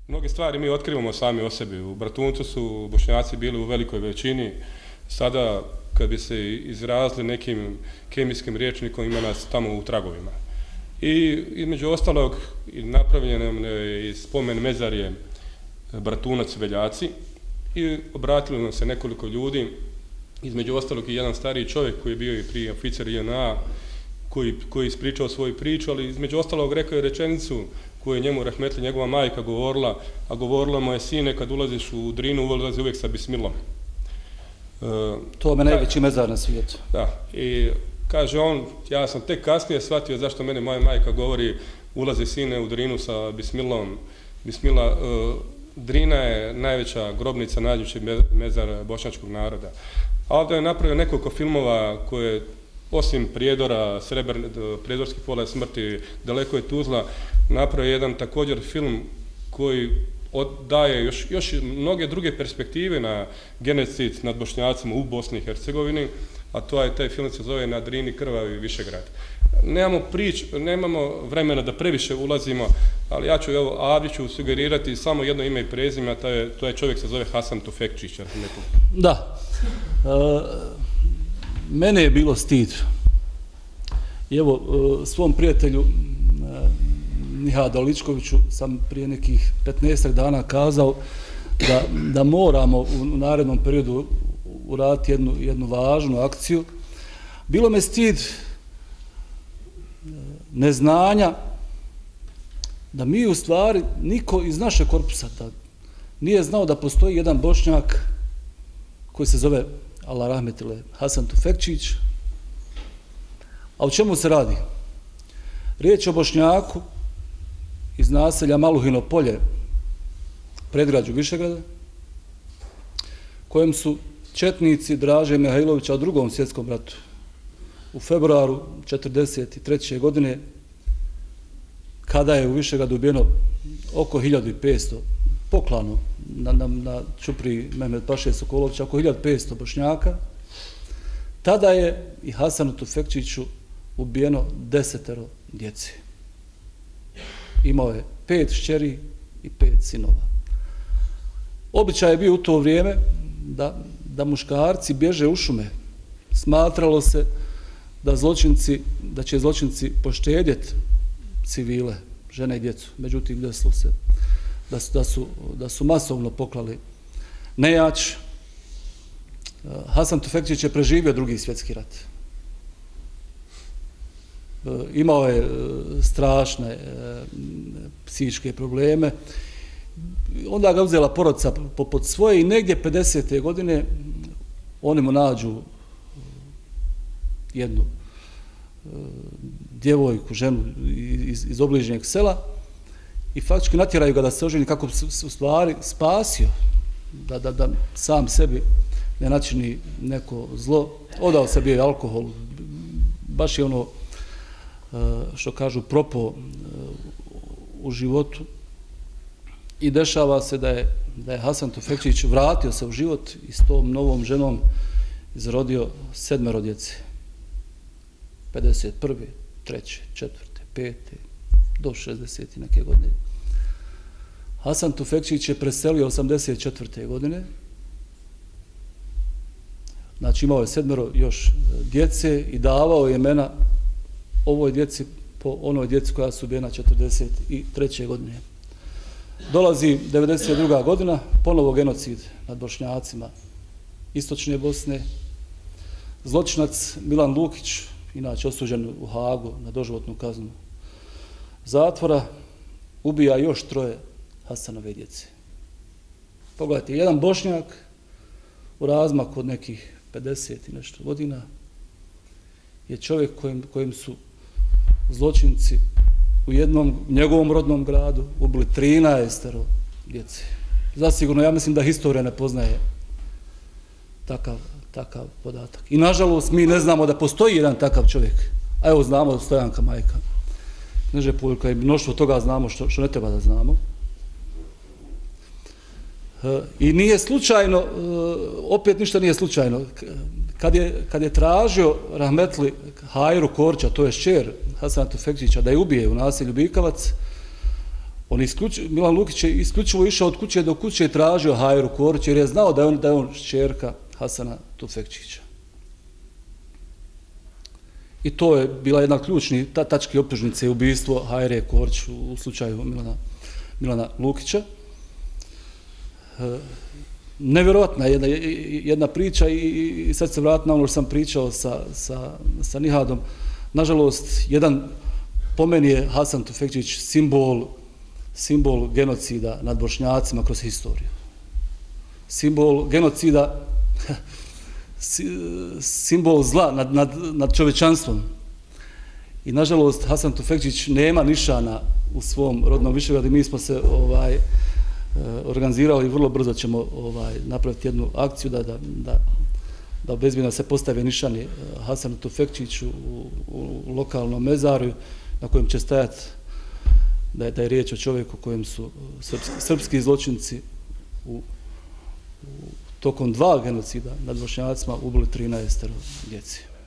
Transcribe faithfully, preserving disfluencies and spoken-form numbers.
Mnoge stvari mi otkrivamo sami o sebi. U Bratuncu su Bošnjaci bili u velikoj većini. Sada, kad bi se izrazili nekim kemijskim rječnikom, ima nas tamo u tragovima. I između ostalog napravljen je i spomen mezarje Bratunac Veljaci i obratilo nam se nekoliko ljudi, između ostalog i jedan stariji čovjek koji je bio i prije oficer J N A, koji, koji je ispričao svoju priču, ali između ostalog rekao je rečenicu koju je njemu rahmetli njegova majka govorila, a govorila mu je: sine, kad ulaziš u Drinu, ulazi uvijek sa bismilom. E, to me najveći mezar na svijetu. Da, i kaže on, ja sam tek kasnije shvatio zašto mene moja majka govori: ulazi sine u Drinu sa bismilom. Bismila, e, Drina je najveća grobnica, najljepši mezar bošnjačkog naroda. A ovdje je napravio nekoliko filmova koje, osim Prijedora, Prijedorski pola smrti, Daleko je Tuzla, napravio jedan također film koji daje još, još mnoge druge perspektive na genocid nad Bošnjacima u Bosni i Hercegovini, a to je, taj film se zove Na Drini krvavi Višegrad. Nemamo prič, nemamo vremena da previše ulazimo, ali ja ću, evo, Avdi ću sugerirati samo jedno ime i prezime, a to je, to je čovjek se zove Hasan Tufekčić. Da. E, mene je bilo stid. I evo, e, svom prijatelju e, Nihada Ličkoviću sam prije nekih petnaestak dana kazao da, da moramo u narednom periodu uraditi jednu, jednu važnu akciju. Bilo me stid neznanja da mi u stvari, niko iz našeg korpusa nije znao da postoji jedan Bošnjak koji se zove, Allah rahmetile, Hasan Tufekčić. A o čemu se radi? Riječ je o Bošnjaku iz naselja Maluhino polje, predgrađu Višegrada, kojem su četnici Draže Mihajlovića u drugom svjetskom ratu u februaru četrdeset treće godine, kada je u Višegradu ubijeno oko hiljadu petsto poklano na, na, na čupri Mehmed Paše Sokolovića, oko hiljadu petsto Bošnjaka, tada je i Hasanu Tufekčiću ubijeno desetero djece. Imao je pet šćeri i pet sinova. Običaj je bio u to vrijeme da, da muškarci bježe u šume. Smatralo se da zločinci, da će zločinci poštedjeti civile, žene i djecu. Međutim, desilo se da su, da su, da su masovno poklali nejač. Hasan Tufekčić je preživio drugi svjetski rat. Imao je strašne psihičke probleme. Onda ga uzela porodica poput svoje i negdje pedesete godine oni mu nađu jednu djevojku, ženu iz, iz obližnjeg sela i faktički natjeraju ga da se oženi kako bi se u stvari spasio, da, da, da sam sebi ne načini neko zlo. Odao se bio alkohol, baš je ono što kažu propo u životu. I dešava se da je, da je Hasan Tufekčić vratio se u život i s tom novom ženom izrodio sedmero djece. pedeset prve, treće, četvrte, pete, do šezdeset neke godine. Hasan Tufekčić je preselio osamdeset četvrte godine. Znači imao je sedmero još djece i davao je imena ovoj djeci po onoj djeci koja su ubijena četrdeset treće godine. Dolazi devedeset druga godina, ponovo genocid nad Bošnjacima istočne Bosne. Zločinac Milan Lukić, inače osuđen u Hagu na doživotnu kaznu zatvora, ubija još troje Hasanove djece. Pogledajte, jedan Bošnjak u razmaku od nekih pedeset i nešto godina je čovjek kojim, kojim su zločinci u jednom njegovom rodnom gradu ubili trinaestero djece. Zasigurno, ja mislim da historija ne poznaje takav, takav podatak. I nažalost, mi ne znamo da postoji jedan takav čovjek. A evo znamo Stojanka majka. Kneže Puljka i mnoštvo toga znamo što, što ne treba da znamo. I nije slučajno, opet ništa nije slučajno. Kad je, kad je tražio rahmetli Hajru Korća, to je šćer Hasana Tufekčića, da je ubije u naselju Bikavac, On isključ, Milan Lukić je isključivo išao od kuće do kuće i tražio Hajru Korć jer je znao da je on, da je on šćerka Hasana Tufekčića. I to je bila jedna ključni ta, tački optužnice i ubijstvo Hajre Korć u, u slučaju Milana, Milana Lukića. E, nevjerojatna jedna, jedna priča i, i sad se vratim na ono što sam pričao sa, sa, sa Nihadom. Nažalost, jedan po meni je Hasan Tufekčić simbol, simbol genocida nad Bošnjacima kroz historiju. Simbol genocida, simbol zla nad, nad, nad čovječanstvom. I nažalost, Hasan Tufekčić nema nišana u svom rodnom Višegradu. Mi smo se ovaj, organizirali i vrlo brzo ćemo ovaj, napraviti jednu akciju da, da, da, da obezbjedno se postave nišani Hasanu Tufekčiću u, u lokalnom mezaru na kojem će stajati da je, da je riječ o čovjeku kojem su srpski, srpski zločinci u, u, tokom dva genocida nad Bošnjacima ubili trinaest djeci.